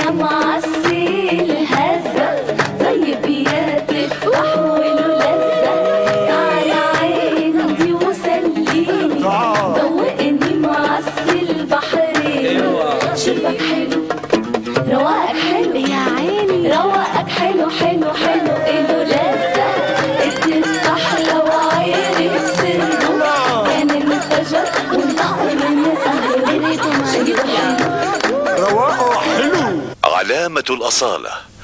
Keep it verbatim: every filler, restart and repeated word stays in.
يا معسل هزة، طيب يا تفتح ولذة، تعالى عندي وسليني، دوقني معسل بحرين. شربك حلو رواقك حلو يا عيني، رواقك حلو حلو حلو إله لذة، التفاح لو عينك سره كان انفجر والطعم من أهله. رواقه حلو. علامة الأصالة.